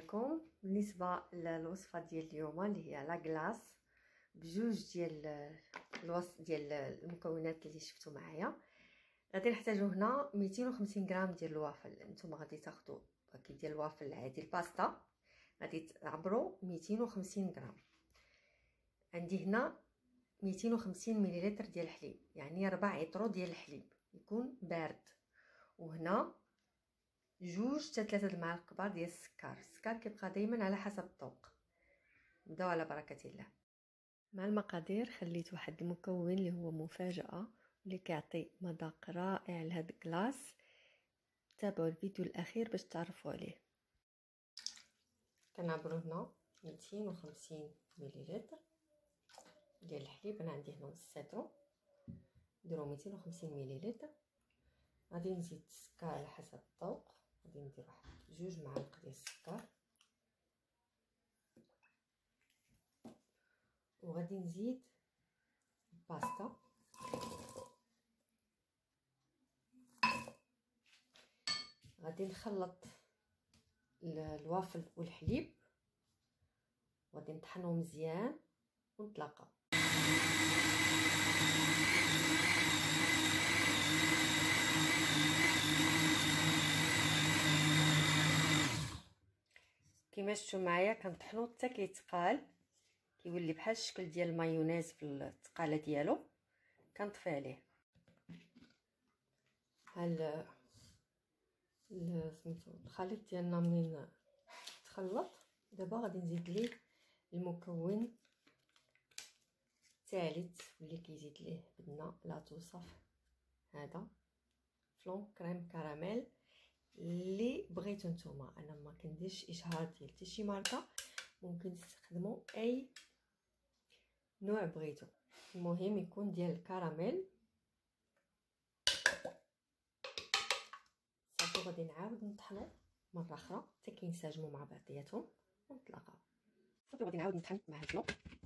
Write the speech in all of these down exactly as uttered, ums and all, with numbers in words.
عليكم. بالنسبه للوصفه ديال اليوم اللي هي لا كلاص بجوج ديال الوصف ديال المكونات اللي شفتوا معايا، غادي نحتاجو هنا مئتين وخمسين غرام ديال الوافل. نتوما غادي تاخذوا باكيت ديال الوافل العادي الباستا، غادي تعبروا مئتين وخمسين غرام. عندي هنا مئتين وخمسين مليلتر ديال الحليب، يعني ربع عطرو ديال الحليب يكون بارد. وهنا جوج حتى ثلاثة المعالق كبار ديال السكر. السكر كيبقى دائما على حسب الذوق. نبداو على بركه الله. مع المقادير خليت واحد المكون اللي هو مفاجاه واللي كيعطي مذاق رائع لهاد الكلاص. تابعوا الفيديو الاخير باش تعرفوا عليه. كنعبروا هنا مئتين وخمسين مليلتر ديال الحليب. انا عندي هنا السيترو، نديرو مئتين وخمسين مليلتر. غادي نزيد السكر على حسب الذوق، غادي ندير واحد جوج معالق ديال السكر، وغادي نزيد الباستا. غادي نخلط الوافل والحليب وغادي نطحنو مزيان ونتلاقاو. كما شفتوا معايا كنطحنو حتى كيتقال، كيولي بحال الشكل ديال المايونيز في التقاله ديالو. كنطفي عليه. ها سميتو الخليط ديالنا منين تخلط. دابا غادي نزيد ليه المكون الثالث اللي كيزيد ليه بدنا لا توصف. هذا فلون كريم كراميل اللي بغيتو نتوما. انا ما كنديرش اشهار ديال حتى شي ماركه، ممكن تستخدموا اي نوع بغيتو، المهم يكون ديال الكراميل. صافي غادي نعاود نطحنو مره اخرى حتى كينسجموا مع بعضياتهم ونتلاقاو. صافي غادي نعاود نطحن مع هاد اللون.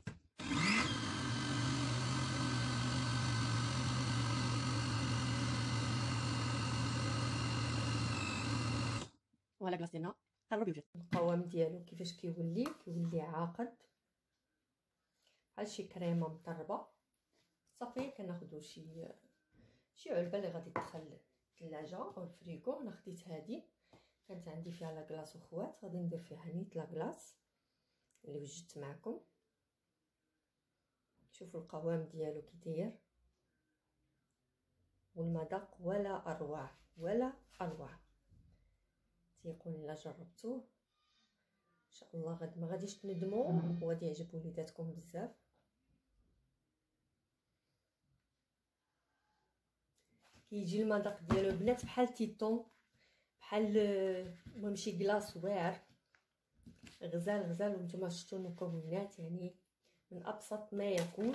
وهلا كلاص ديالنا قرب يوجد. القوام ديالو كيفاش كيولي كيولي عاقد بحال شي كريمه مطربه. صافي كناخذوا شي شي علبه اللي غادي تدخل الثلاجه او الفريكو. انا خديت هذه كانت عندي فيها لا كلاص وخوات، غادي ندير فيها نيت لا كلاص اللي وجدت معكم. شوفوا القوام ديالو كي داير والمذاق ولا اروع ولا اروع. تيقول الا جربتوه ان شاء الله غادي ما غاديش تندموا وغادي يعجب وليداتكم بزاف. كيجي المذاق ديالو البنات بحال تيتون، بحال المهم شي كلاص واعر غزال غزال. وانتم شفتوا المكونات، يعني من ابسط ما يكون.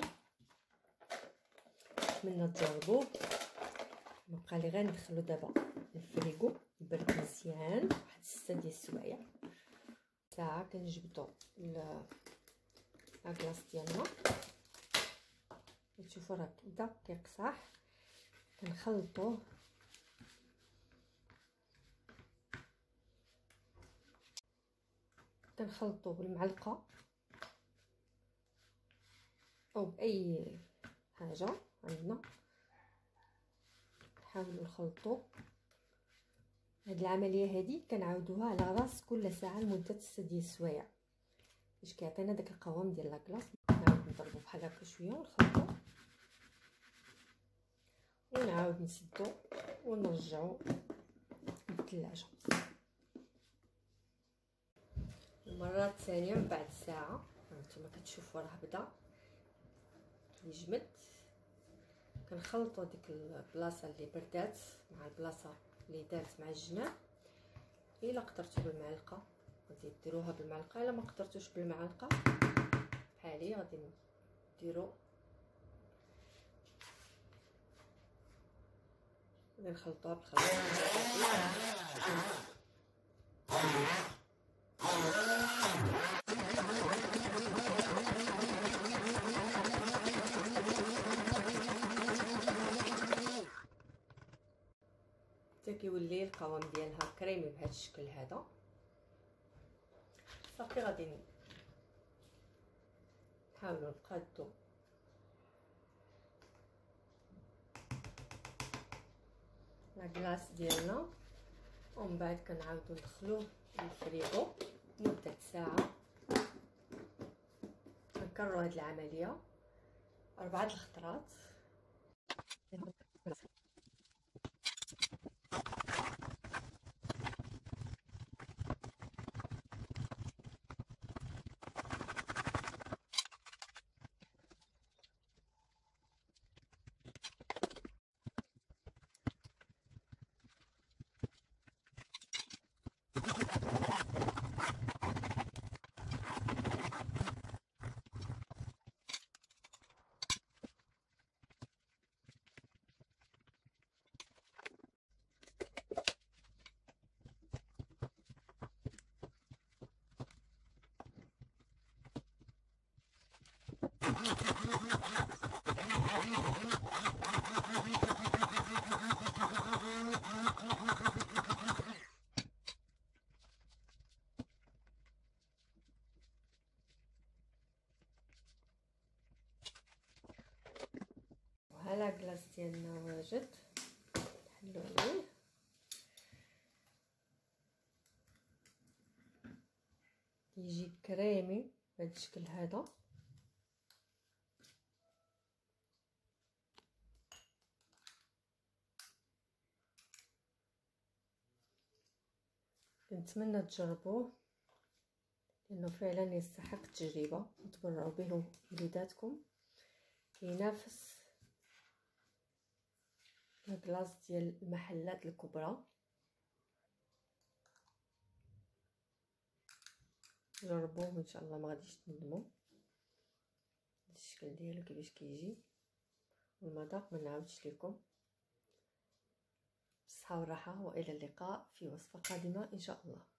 نتمنى تجربوه. بقى لي غير ندخلو دابا الفريكو يبرد مزيان واحد ستة ديال السوايع. ساعه كنجبدو لا كلاص ديالنا. تشوفوا راه بدا كيقصح. كنخلطوه كنخلطوه بالمعلقه او باي حاجه عندنا. نحاولوا نخلطوا. هاد العمليه هذه كنعاودوها على راس كل ساعه لمده ستة ديال السوايع باش كيعطينا داك القوام ديال لاكلاص. نعاود نضربو بحال هكا شويه ونخلطو ونعاود نسدو ونرجعو للثلاجه. المره الثانيه من بعد ساعه هانتوما كتشوفوا راه بدا كيجمد. كنخلطوا ديك البلاصه اللي بردات مع البلاصه اللي دارت مع الجناب. الا قدرتوا بالمعلقه غادي ديروها بالمعلقه، الا ما قدرتوش بالمعلقه بحالي غادي ديروا غادي نخلطوها بالخلاط. حتى كيولي القوام ديالها كريمي بهذا الشكل هذا. صافي غادي نحاولوا نقادو لا كلاص ديالنا، ومن بعد كنعاودو ندخلوه للفريغو مده ساعه. كنكرروا هاد العمليه اربعه الخطرات. وهلا كلاص ديالنا واجد، نحلو عليه. كيجي كريمي بهذا الشكل هذا. كنتمنى تجربوه لانه فعلا يستحق التجربه وتبرعوا به وليداتكم. كينافس الكلاص ديال المحلات الكبرى. جربوه ان شاء الله ما غاديش تندموا. الشكل ديالو كيفاش كيجي والمذاق ما نعاودش لكم. بالصحه والراحه والى اللقاء في وصفه قادمه ان شاء الله.